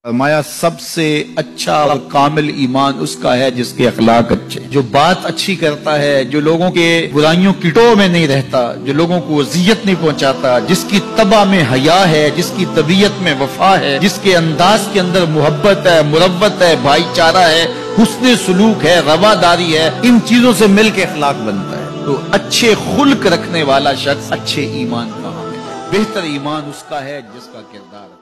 फरमाया सबसे अच्छा और कामिल ईमान उसका है जिसके अखलाक अच्छे, जो बात अच्छी करता है, जो लोगों के बुराइयों कीटों में नहीं रहता, जो लोगों को अजियत नहीं पहुंचाता, जिसकी तबा में हया है, जिसकी तबीयत में वफा है, जिसके अंदाज के अंदर मोहब्बत है, मुरव्वत है, भाईचारा है, हुस्न सुलूक है, रवादारी है, इन चीजों से मिल के अखलाक बनता है। तो अच्छे खुल्क रखने वाला शख्स अच्छे ईमान का हामिल है। बेहतर ईमान उसका है जिसका किरदार